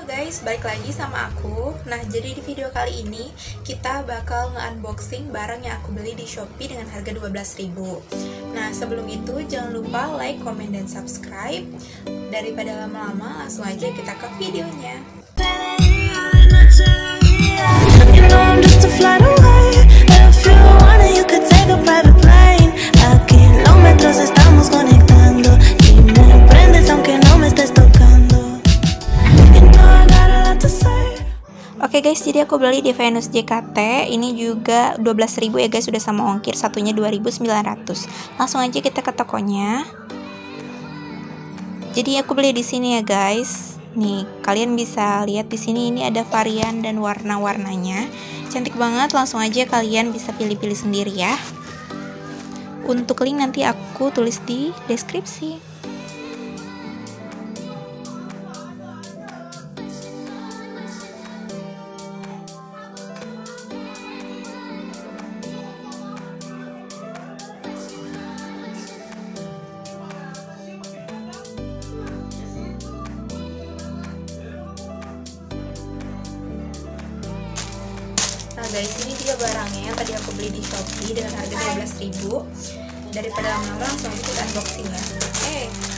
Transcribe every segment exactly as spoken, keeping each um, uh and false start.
Halo guys, balik lagi sama aku. Nah, jadi di video kali ini kita bakal nge-unboxing barang yang aku beli di Shopee dengan harga dua belas ribu. Nah, sebelum itu jangan lupa like, comment, dan subscribe. Daripada lama-lama, langsung aja kita ke videonya. Oke okay guys, jadi aku beli di Venus J K T. Ini juga dua belas ribu ya guys, sudah sama ongkir, satunya dua ribu sembilan ratus. Langsung aja kita ke tokonya. Jadi aku beli di sini ya guys. Nih, kalian bisa lihat di sini ini ada varian dan warna-warnanya. Cantik banget, langsung aja kalian bisa pilih-pilih sendiri ya. Untuk link nanti aku tulis di deskripsi. Nah guys, ini dia barangnya yang tadi aku beli di Shopee dengan harga dua belas ribu. Daripada lama-lama langsung aja kita unboxing ya. Oke.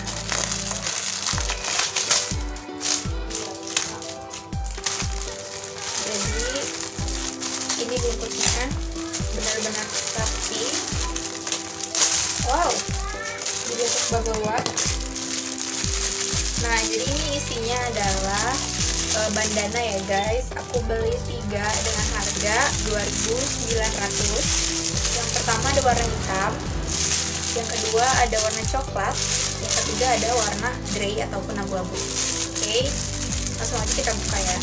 Jadi ini bungkusnya benar-benar rapi. Wow, dibentuk bagawat. Nah, jadi ini isinya adalah bandana ya guys. Aku beli tiga dengan harga dua ribu sembilan ratus. Yang pertama ada warna hitam, yang kedua ada warna coklat, yang ketiga ada warna grey ataupun abu-abu. Oke, langsung aja kita buka ya.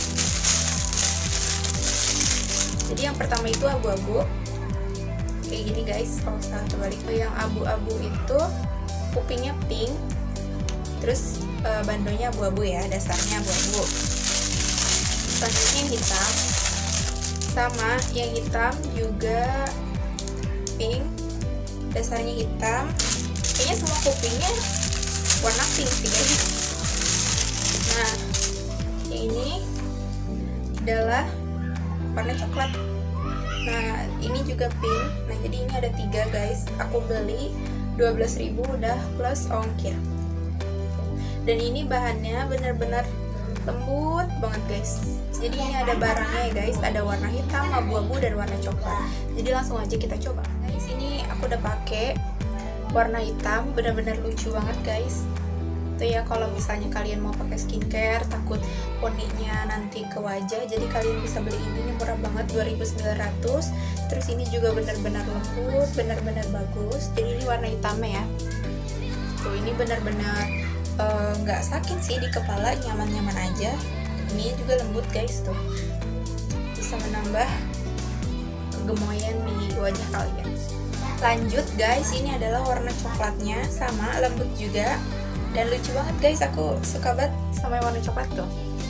Jadi yang pertama itu abu-abu kayak gini guys. Kalau saya kebalik, yang abu-abu itu kupingnya pink, terus e, bandonya abu-abu ya, dasarnya abu-abu. Selanjutnya yang hitam, sama yang hitam juga pink, dasarnya hitam. Kayaknya semua kupingnya warna pink sih guys. Nah, yang ini adalah warna coklat. Nah, ini juga pink. Nah, jadi ini ada tiga guys. Aku beli dua belas ribu udah plus ongkir. Dan ini bahannya benar-benar lembut banget guys. Jadi ini ada barangnya ya guys, ada warna hitam, abu-abu, dan warna coklat. Jadi langsung aja kita coba. Guys, ini aku udah pakai warna hitam, benar-benar lucu banget guys. Tuh ya, kalau misalnya kalian mau pakai skincare takut poninya nanti ke wajah, jadi kalian bisa beli ini, ini murah banget, dua ribu sembilan ratus. Terus ini juga benar-benar lembut, benar-benar bagus. Jadi ini warna hitamnya ya. Tuh, ini benar-benar nggak uh, sakit sih di kepala, nyaman-nyaman aja. Ini juga lembut guys, tuh bisa menambah kegemoyan di wajah kalian. Lanjut guys, ini adalah warna coklatnya, sama lembut juga dan lucu banget guys. Aku suka banget sama warna coklat tuh.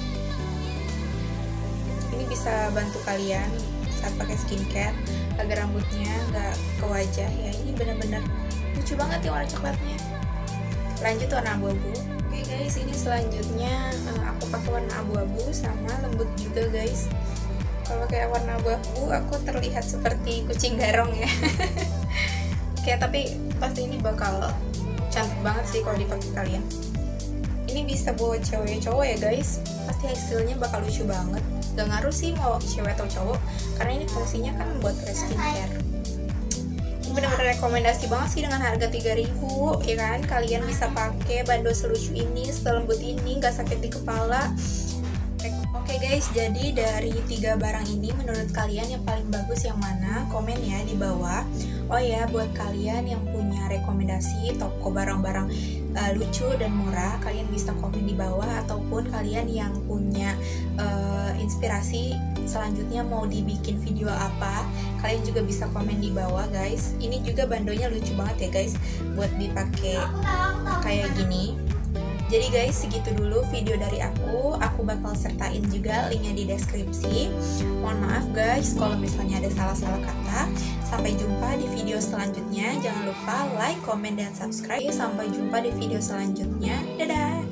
Ini bisa bantu kalian saat pakai skincare agar rambutnya nggak ke wajah ya. Ini benar-benar lucu banget ya warna coklatnya. Lanjut warna abu-abu. Oke guys, ini selanjutnya uh, aku pakai warna abu-abu sama lembut juga guys. Kalau kayak warna abu-abu aku terlihat seperti kucing garong ya. Oke, tapi pasti ini bakal cantik banget sih kalau dipakai kalian. Ini bisa buat cewek cowok ya guys. Pasti hasilnya bakal lucu banget. Gak ngaruh sih mau cewek atau cowok, karena ini fungsinya kan buat skincare. Bener-bener rekomendasi banget sih dengan harga tiga ribu ya kan. Kalian bisa pakai bando selucu ini, selembut ini, gak sakit di kepala. Oke guys, jadi dari tiga barang ini menurut kalian yang paling bagus yang mana? Komen ya di bawah. Oh ya, buat kalian yang punya rekomendasi toko barang-barang uh, lucu dan murah, kalian bisa komen di bawah. Ataupun kalian yang punya uh, inspirasi selanjutnya mau dibikin video apa, kalian juga bisa komen di bawah guys. Ini juga bandonya lucu banget ya guys, buat dipakai kayak gini. Jadi guys, segitu dulu video dari aku. Aku bakal sertain juga linknya di deskripsi. Mohon maaf guys kalau misalnya ada salah-salah kata. Sampai jumpa di video selanjutnya. Jangan lupa like, comment, dan subscribe. Sampai jumpa di video selanjutnya. Dadah!